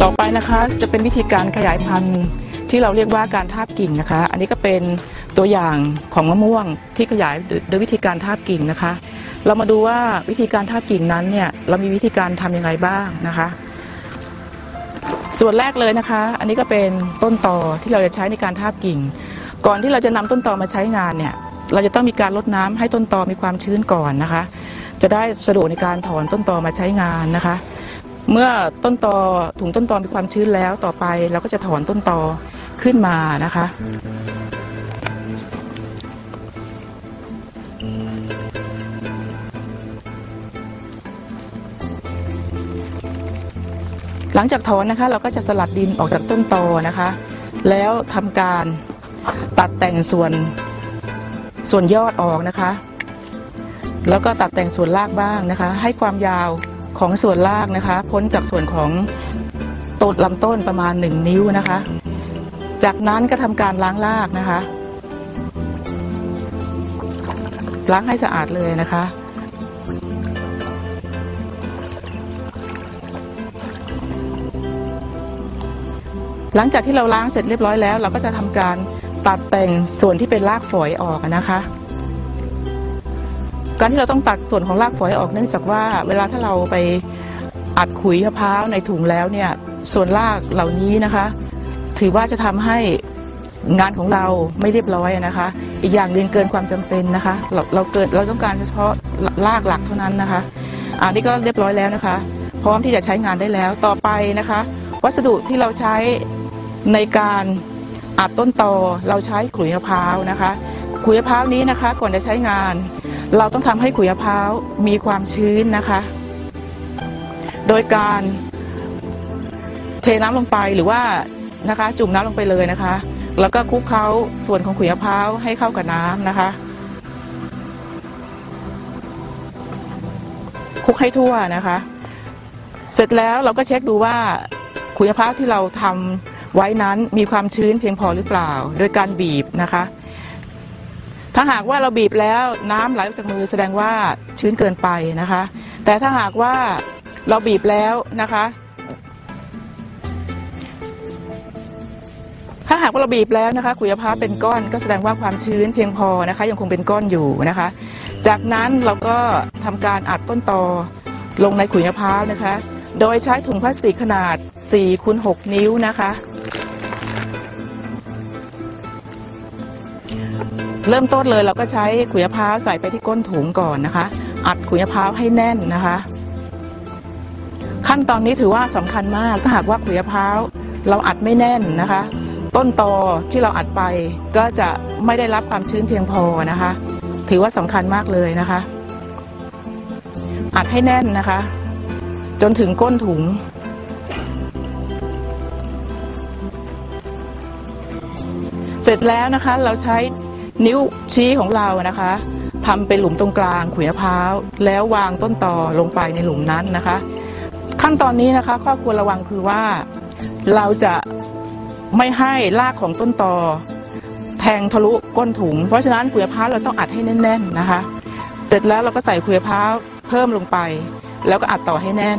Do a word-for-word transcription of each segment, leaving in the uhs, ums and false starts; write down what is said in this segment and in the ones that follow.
ต่อไปนะคะจะเป็นวิธีการขยายพันธุ์ที่เราเรียกว่าการทาบกิ่งนะคะอันนี้ก็เป็นตัวอย่างของมะม่วงที่ขยายโดยวิธีการทาบกิ่งนะคะเรามาดูว่าวิธีการทาบกิ่งนั้นเนี่ยเรามีวิธีการทำยังไงบ้างนะคะส่วนแรกเลยนะคะอันนี้ก็เป็นต้นตอที่เราจะใช้ในการทาบกิ่งก่อนที่เราจะนำต้นตอมาใช้งานเนี่ยเราจะต้องมีการรดน้ำให้ต้นตอมีความชื้นก่อนนะคะจะได้สะดวกในการถอนต้นตอมาใช้งานนะคะเมื่อต้นตอถุงต้นตอมีความชื้นแล้วต่อไปเราก็จะถอนต้นตอขึ้นมานะคะหลังจากถอนนะคะเราก็จะสลัดดินออกจากต้นตอนะคะแล้วทำการตัดแต่งส่วนส่วนยอดออกนะคะแล้วก็ตัดแต่งส่วนรากบ้างนะคะให้ความยาวของส่วนรากนะคะพ้นจากส่วนของต้นลำต้นประมาณหนึ่งนิ้วนะคะจากนั้นก็ทำการล้างรากนะคะล้างให้สะอาดเลยนะคะหลังจากที่เราล้างเสร็จเรียบร้อยแล้วเราก็จะทำการตัดแต่งส่วนที่เป็นรากฝอยออกนะคะการที่เราต้องตัดส่วนของรากฝอยออกเนื่องจากว่าเวลาถ้าเราไปอัดขุยมะพร้าวในถุงแล้วเนี่ยส่วนรากเหล่านี้นะคะถือว่าจะทำให้งานของเราไม่เรียบร้อยนะคะอีกอย่างหนึ่งเกินความจำเป็นนะคะเราเราเกิดเราต้องการเฉพาะรากหลักเท่านั้นนะคะอันนี้ก็เรียบร้อยแล้วนะคะพร้อมที่จะใช้งานได้แล้วต่อไปนะคะวัสดุที่เราใช้ในการอัดต้นตอเราใช้ขุยมะพร้าวนะคะขุยมะพร้าวนี้นะคะก่อนจะใช้งานเราต้องทำให้ขุยมะพร้าวมีความชื้นนะคะโดยการเทน้ำลงไปหรือว่านะคะจุ่มน้ำลงไปเลยนะคะแล้วก็คลุกเคล้าส่วนของขุยมะพร้าวให้เข้ากับน้ำนะคะคลุกให้ทั่วนะคะเสร็จแล้วเราก็เช็คดูว่าขุยมะพร้าวที่เราทำไว้นั้นมีความชื้นเพียงพอหรือเปล่าโดยการบีบนะคะถ้าหากว่าเราบีบแล้วน้ำไหลออกจากมือแสดงว่าชื้นเกินไปนะคะแต่ถ้าหากว่าเราบีบแล้วนะคะถ้าหากว่าเราบีบแล้วนะคะขุยมะพร้าวเป็นก้อนก็แสดงว่าความชื้นเพียงพอนะคะยังคงเป็นก้อนอยู่นะคะจากนั้นเราก็ทำการอัดต้นตอลงในขุยมะพร้าวนะคะโดยใช้ถุงพลาสติกขนาดสี่คูณหกนิ้วนะคะเริ่มต้นเลยเราก็ใช้ขุยมะพร้าวใส่ไปที่ก้นถุงก่อนนะคะอัดขุยมะพร้าวให้แน่นนะคะขั้นตอนนี้ถือว่าสำคัญมากถ้าหากว่าขุยมะพร้าวเราอัดไม่แน่นนะคะต้นตอที่เราอัดไปก็จะไม่ได้รับความชื้นเพียงพอนะคะถือว่าสำคัญมากเลยนะคะอัดให้แน่นนะคะจนถึงก้นถุงเสร็จแล้วนะคะเราใช้นิ้วชี้ของเรานะคะทำเป็นหลุมตรงกลางขุยมะพร้าวแล้ววางต้นตอลงไปในหลุมนั้นนะคะขั้นตอนนี้นะคะข้อควรระวังคือว่าเราจะไม่ให้รากของต้นตอแทงทะลุก้นถุงเพราะฉะนั้นขุยมะพร้าวเราต้องอัดให้แน่นๆนะคะเสร็จแล้วเราก็ใส่ขุยมะพร้าวเพิ่มลงไปแล้วก็อัดต่อให้แน่น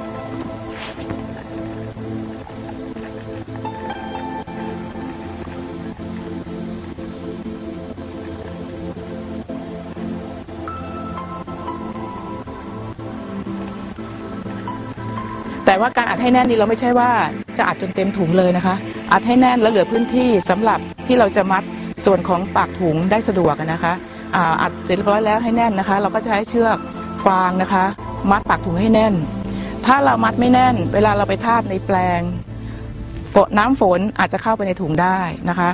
แต่ว่าการอัดให้แน่นนี่เราไม่ใช่ว่าจะอัดจนเต็มถุงเลยนะคะอัดให้แน่นแล้วเหลือพื้นที่สำหรับที่เราจะมัดส่วนของปากถุงได้สะดวกนะคะอัดเสร็จเรียบร้อยแล้วให้แน่นนะคะเราก็จะใช้เชือกฟางนะคะมัดปากถุงให้แน่นถ้าเรามัดไม่แน่นเวลาเราไปทาบในแปลงน้ำฝนอาจจะเข้าไปในถุงได้นะคะ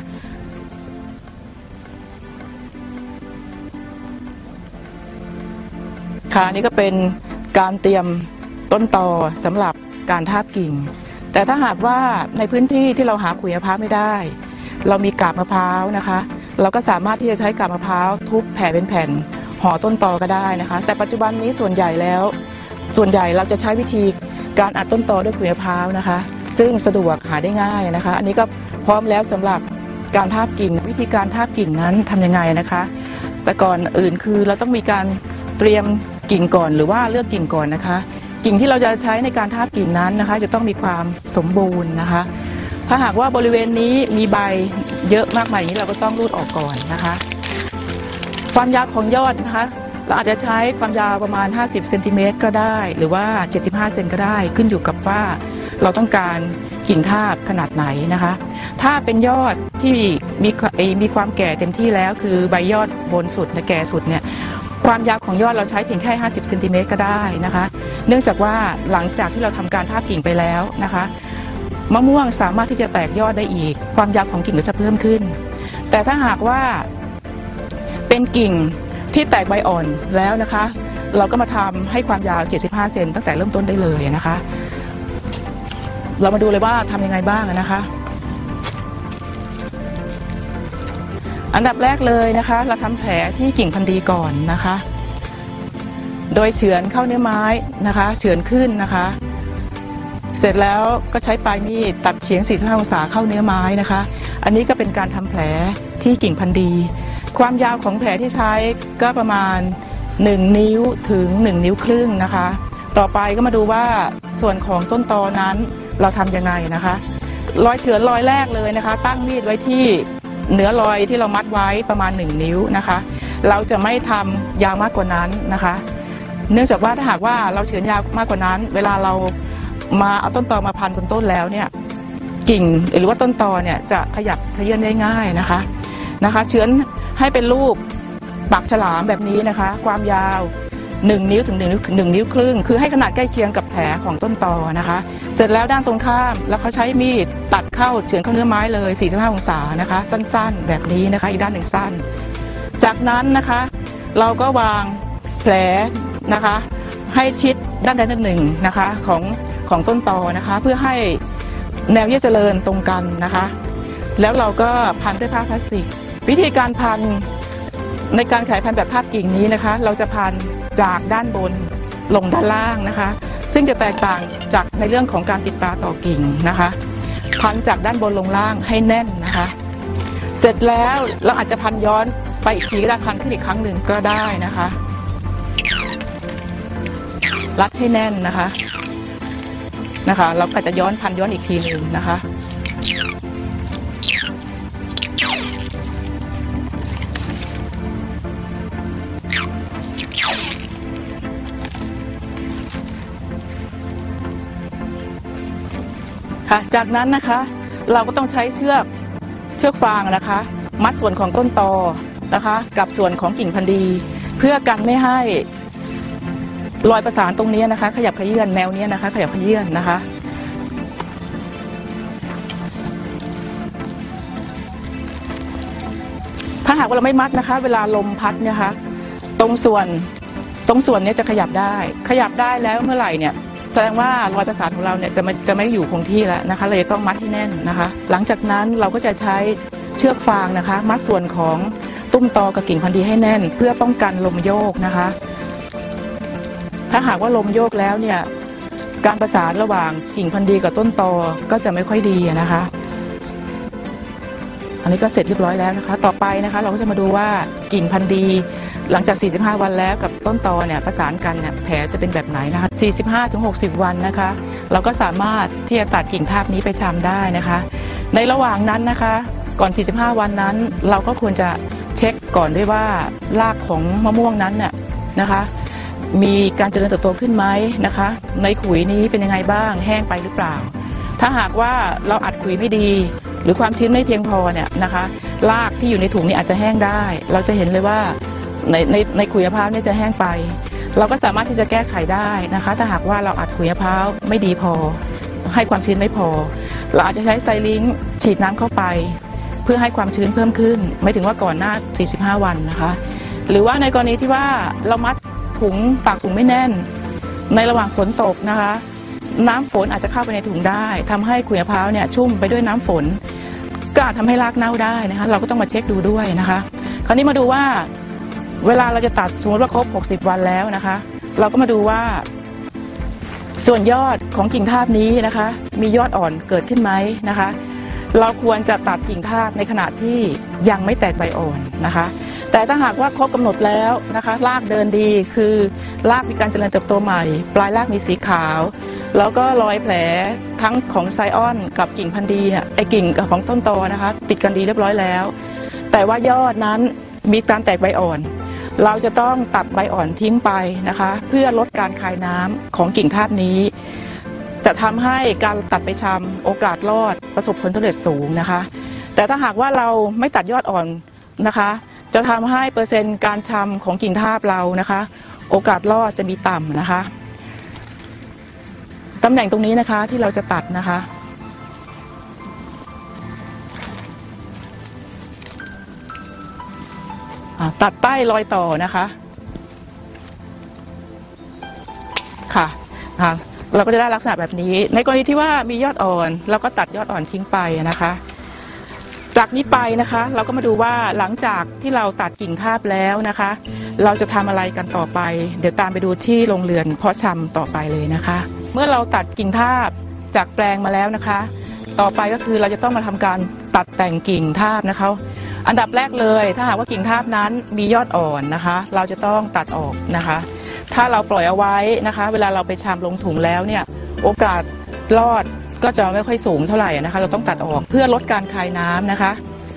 ค่ะนี่ก็เป็นการเตรียมต้นตอสำหรับการทาบกิ่งแต่ถ้าหากว่าในพื้นที่ที่เราหาขุยมะพร้าวไม่ได้เรามีกาบมะพร้าวนะคะเราก็สามารถที่จะใช้กาบมะพร้าวทุบแผ่เป็นแผ่นห่อต้นตอก็ได้นะคะแต่ปัจจุบันนี้ส่วนใหญ่แล้วส่วนใหญ่เราจะใช้วิธีการอัดต้นตอด้วยขุยมะพร้าวนะคะซึ่งสะดวกหาได้ง่ายนะคะอันนี้ก็พร้อมแล้วสำหรับการทาบกิ่งวิธีการทาบกิ่งนั้นทำยังไงนะคะแต่ก่อนอื่นคือเราต้องมีการเตรียมกิ่งก่อนหรือว่าเลือกกิ่งก่อนนะคะกิ่งที่เราจะใช้ในการทาบกิ่งนั้นนะคะจะต้องมีความสมบูรณ์นะคะถ้าหากว่าบริเวณนี้มีใบเยอะมากมายอย่างนี้เราก็ต้องรูดออกก่อนนะคะความยาวของยอดนะคะเราอาจจะใช้ความยาวประมาณห้าสิบเซนติเมตรก็ได้หรือว่าเจ็ดสิบห้าเซนก็ได้ขึ้นอยู่กับว่าเราต้องการกิ่งทาบขนาดไหนนะคะถ้าเป็นยอดที่มีมีความแก่เต็มที่แล้วคือใบยอดบนสุดและแก่สุดเนี่ยความยาวของยอดเราใช้เพียงแค่ห้าสิบเซนติเมตรก็ได้นะคะเนื่องจากว่าหลังจากที่เราทำการทาบกิ่งไปแล้วนะคะมะม่วงสามารถที่จะแตกยอดได้อีกความยาวของกิ่งก็จะเพิ่มขึ้นแต่ถ้าหากว่าเป็นกิ่งที่แตกใบอ่อนแล้วนะคะเราก็มาทำให้ความยาวเจ็ดสิบห้าเซนตั้งแต่เริ่มต้นได้เลยนะคะเรามาดูเลยว่าทำยังไงบ้างนะคะอันดับแรกเลยนะคะเราทำแผลที่กิ่งพันธุ์ดีก่อนนะคะโดยเฉือนเข้าเนื้อไม้นะคะเฉือนขึ้นนะคะเสร็จแล้วก็ใช้ปลายมีดตัดเฉียงสี่สิบห้าองศาเข้าเนื้อไม้นะคะอันนี้ก็เป็นการทำแผลที่กิ่งพันธุ์ดีความยาวของแผลที่ใช้ก็ประมาณหนึ่งนิ้วถึงหนึ่งนิ้วครึ่งนะคะต่อไปก็มาดูว่าส่วนของต้นตอนั้นเราทำยังไงนะคะรอยเฉือนรอยแรกเลยนะคะตั้งมีดไว้ที่เนื้อรอยที่เรามัดไว้ประมาณหนึ่งนิ้วนะคะเราจะไม่ทำยาวมากกว่านั้นนะคะเนื่องจากว่าถ้าหากว่าเราเฉือนยาวมากกว่านั้นเวลาเรามาเอาต้นตอมาพันบนต้นแล้วเนี่ยกิ่งหรือว่าต้นตอเนี่ยจะขยับเขยื้อนได้ง่ายนะคะนะคะเฉือนให้เป็นรูปปากฉลามแบบนี้นะคะความยาวหนึ่งนิ้วถึงหนึ่งนิ้วหนึ่งนิ้วครึ่งคือให้ขนาดใกล้เคียงกับแผลของต้นตอนะคะเสร็จแล้วด้านตรงข้ามแล้วเขาใช้มีดตัดเข้าเฉือนเข้าเนื้อไม้เลยสี่สิบห้าองศานะคะสั้นๆแบบนี้นะคะอีกด้านหนึ่งสั้นจากนั้นนะคะเราก็วางแผลนะคะให้ชิดด้านใดด้านหนึ่งนะคะของของต้นตอนะคะเพื่อให้แนวเยื่อเจริญตรงกันนะคะแล้วเราก็พันด้วยผ้าพลาสติกวิธีการพันในการขยายพันธุ์แบบทาบกิ่งนี้นะคะเราจะพันจากด้านบนลงด้านล่างนะคะซึ่งจะแตกต่างจากในเรื่องของการติดตาต่อกิ่งนะคะพันจากด้านบนลงล่างให้แน่นนะคะเสร็จแล้วเราอาจจะพันย้อนไปอีกทีก็ได้พันขึ้นอีกครั้งหนึ่งก็ได้นะคะรัดให้แน่นนะคะนะคะเราอาจจะย้อนพันย้อนอีกทีหนึ่งนะคะค่ะจากนั้นนะคะเราก็ต้องใช้เชือกเชือกฟางนะคะมัดส่วนของต้นตอนะคะกับส่วนของกิ่งพันธุ์ดีเพื่อกันไม่ให้รอยประสานตรงนี้นะคะขยับขยื่นแนวนี้นะคะขยับขยื่นนะคะถ้าหากว่าเราไม่มัดนะคะเวลาลมพัดเนี่ยค่ะตรงส่วนตรงส่วนนี้จะขยับได้ขยับได้แล้วเมื่อไหร่เนี่ยแสดงว่ารอยประสานของเราเนี่ยจะไม่จะไม่อยู่คงที่แล้วนะคะเลยต้องมัดให้แน่นนะคะหลังจากนั้นเราก็จะใช้เชือกฟางนะคะมัดส่วนของตุ้มตอกับกิ่งพันธุ์ดีให้แน่นเพื่อป้องกันลมโยกนะคะถ้าหากว่าลมโยกแล้วเนี่ยการประสานระหว่างกิ่งพันธุ์ดีกับต้นตอก็จะไม่ค่อยดีนะคะอันนี้ก็เสร็จเรียบร้อยแล้วนะคะต่อไปนะคะเราก็จะมาดูว่ากิ่งพันธุ์ดีหลังจากสี่สิบห้าวันแล้วกับต้นตอเนี่ยประสานกันเนี่ยแผลจะเป็นแบบไหนนะคะสี่สิบห้าถึงหกสิบวันนะคะเราก็สามารถที่จะตัดกิ่งทาบนี้ไปชำได้นะคะในระหว่างนั้นนะคะก่อนสี่สิบห้าวันนั้นเราก็ควรจะเช็คก่อนด้วยว่ารากของมะม่วงนั้นเนี่ยนะคะมีการเจริญเติบโตขึ้นไหมนะคะในขุยนี้เป็นยังไงบ้างแห้งไปหรือเปล่าถ้าหากว่าเราอัดขุยไม่ดีหรือความชื้นไม่เพียงพอเนี่ยนะคะรากที่อยู่ในถุงนี้อาจจะแห้งได้เราจะเห็นเลยว่าในในในขุยมะพร้าวเนี่ยจะแห้งไปเราก็สามารถที่จะแก้ไขได้นะคะถ้าหากว่าเราอัดขุยมะพร้าวไม่ดีพอให้ความชื้นไม่พอเราอาจจะใช้ไซลิงค์ฉีดน้ำเข้าไปเพื่อให้ความชื้นเพิ่มขึ้นไม่ถึงว่าก่อนหน้าสี่สิบห้าวันนะคะหรือว่าในกรณีที่ว่าเรามัดถุงปากถุงไม่แน่นในระหว่างฝนตกนะคะน้ำฝนอาจจะเข้าไปในถุงได้ทำให้ขุยมะพร้าวเนี่ยชุ่มไปด้วยน้ำฝนก็อาจทำให้รากเน่าได้นะคะเราก็ต้องมาเช็คดูด้วยนะคะคราวนี้มาดูว่าเวลาเราจะตัดสมมติว่าครบหกสิบวันแล้วนะคะเราก็มาดูว่าส่วนยอดของกิ่งทาบนี้นะคะมียอดอ่อนเกิดขึ้นไหมนะคะเราควรจะตัดกิ่งทาบในขณะที่ยังไม่แตกใบอ่อนนะคะแต่ถ้าหากว่าครบกำหนดแล้วนะคะรากเดินดีคือรากมีการเจริญเติบโตใหม่ปลายรากมีสีขาวแล้วก็รอยแผลทั้งของไซออนกับกิ่งพันธุ์ดีเนี่ยไอกิ่งของต้นตอนะคะติดกันดีเรียบร้อยแล้วแต่ว่ายอดนั้นมีการแตกใบอ่อนเราจะต้องตัดใบอ่อนทิ้งไปนะคะเพื่อลดการคายน้ำของกิ่งทาบนี้จะทำให้การตัดไปชำโอกาสรอดประสบผลสำเร็จสูงนะคะแต่ถ้าหากว่าเราไม่ตัดยอดอ่อนนะคะจะทำให้เปอร์เซ็นต์การชำของกิ่งทาบเรานะคะโอกาสรอดจะมีต่ำนะคะตำแหน่งตรงนี้นะคะที่เราจะตัดนะคะตัดใต้รอยต่อนะคะค่ะค่ะเราก็จะได้ลักษณะแบบนี้ในกรณีที่ว่ามียอดอ่อนเราก็ตัดยอดอ่อนทิ้งไปนะคะจากนี้ไปนะคะเราก็มาดูว่าหลังจากที่เราตัดกิ่งทาบแล้วนะคะเราจะทำอะไรกันต่อไปเดี๋ยวตามไปดูที่โรงเรือนเพาะชำต่อไปเลยนะคะเมื่อเราตัดกิ่งทาบจากแปลงมาแล้วนะคะต่อไปก็คือเราจะต้องมาทำการตัดแต่งกิ่งทาบนะคะอันดับแรกเลยถ้าหากว่ากิ่งทาบนั้นมียอดอ่อนนะคะเราจะต้องตัดออกนะคะถ้าเราปล่อยเอาไว้นะคะเวลาเราไปชำลงถุงแล้วเนี่ยโอกาสรอดก็จะไม่ค่อยสูงเท่าไหร่นะคะเราต้องตัดออกเพื่อลดการคายน้ำนะคะ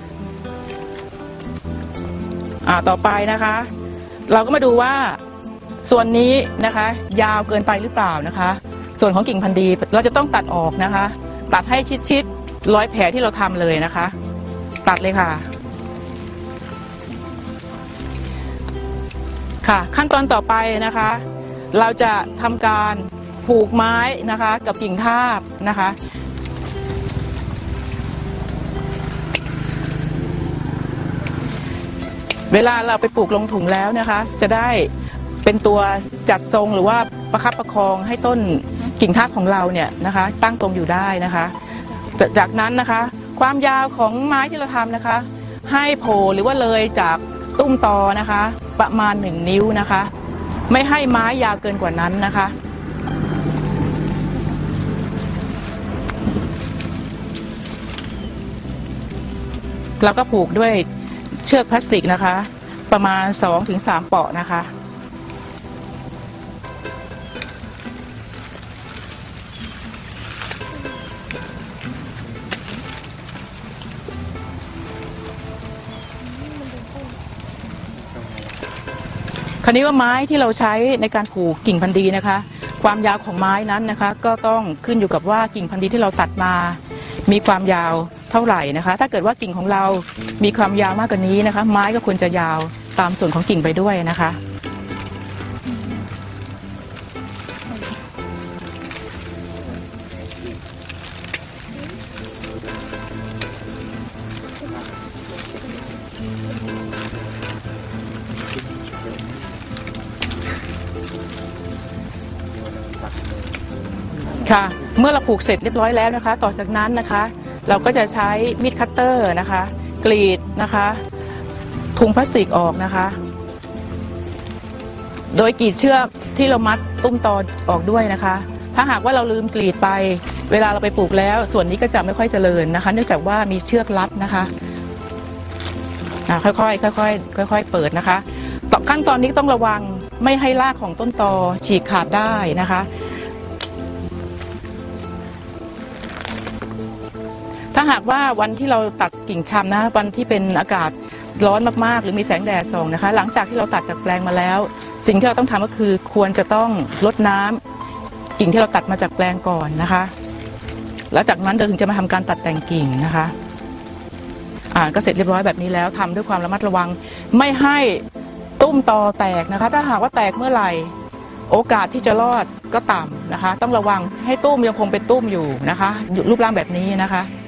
อ่าต่อไปนะคะเราก็มาดูว่าส่วนนี้นะคะยาวเกินไปหรือเปล่านะคะส่วนของกิ่งพันธุ์ดีเราจะต้องตัดออกนะคะตัดให้ชิดๆร้อยแผลที่เราทำเลยนะคะตัดเลยค่ะค่ะขั้นตอนต่อไปนะคะเราจะทำการผูกไม้นะคะกับกิ่งทาบนะคะเวลาเราไปปลูกลงถุงแล้วนะคะจะได้เป็นตัวจัดทรงหรือว่าประคับประคองให้ต้นกิ่งทาบของเราเนี่ยนะคะตั้งตรงอยู่ได้นะคะจากนั้นนะคะความยาวของไม้ที่เราทำนะคะให้โผล่หรือว่าเลยจากตุ้มตอนะคะประมาณหนึ่งนิ้วนะคะไม่ให้ไม้ยาวเกินกว่านั้นนะคะแล้วก็ผูกด้วยเชือกพลาสติกนะคะประมาณ สองถึงสาม เปาะนะคะคราวนี้ว่าไม้ที่เราใช้ในการผูกกิ่งพันธุ์ดีนะคะความยาวของไม้นั้นนะคะก็ต้องขึ้นอยู่กับว่ากิ่งพันธุ์ดีที่เราตัดมามีความยาวเท่าไหร่นะคะถ้าเกิดว่ากิ่งของเรามีความยาวมากกว่านี้นะคะไม้ก็ควรจะยาวตามส่วนของกิ่งไปด้วยนะคะค่ะเมื่อเราผูกเสร็จเรียบร้อยแล้วนะคะต่อจากนั้นนะคะเราก็จะใช้มีดคัตเตอร์นะคะกรีดนะคะถุงพลาสติกออกนะคะโดยกรีดเชือกที่เรามัดตุ้มตอออกด้วยนะคะถ้าหากว่าเราลืมกรีดไปเวลาเราไปปลูกแล้วส่วนนี้ก็จะไม่ค่อยเจริญนะคะเนื่องจากว่ามีเชือกรัดนะคะค่อยๆค่อยๆค่อยๆเปิดนะคะต่อขั้นตอนนี้ต้องระวังไม่ให้รากของต้นตอฉีกขาดได้นะคะถ้าหากว่าวันที่เราตัดกิ่งชำนะวันที่เป็นอากาศร้อนมากๆหรือมีแสงแดดส่องนะคะหลังจากที่เราตัดจากแปลงมาแล้วสิ่งที่เราต้องทำก็คือควรจะต้องรดน้ำกิ่งที่เราตัดมาจากแปลงก่อนนะคะแล้วจากนั้นเราถึงจะมาทำการตัดแต่งกิ่งนะคะอ่าก็เสร็จเรียบร้อยแบบนี้แล้วทำด้วยความระมัดระวังไม่ให้ตุ้มตอแตกนะคะถ้าหากว่าแตกเมื่อไหร่โอกาสที่จะรอดก็ต่ำนะคะต้องระวังให้ตุ้มยังคงเป็นตุ้มอยู่นะคะรูปร่างแบบนี้นะคะ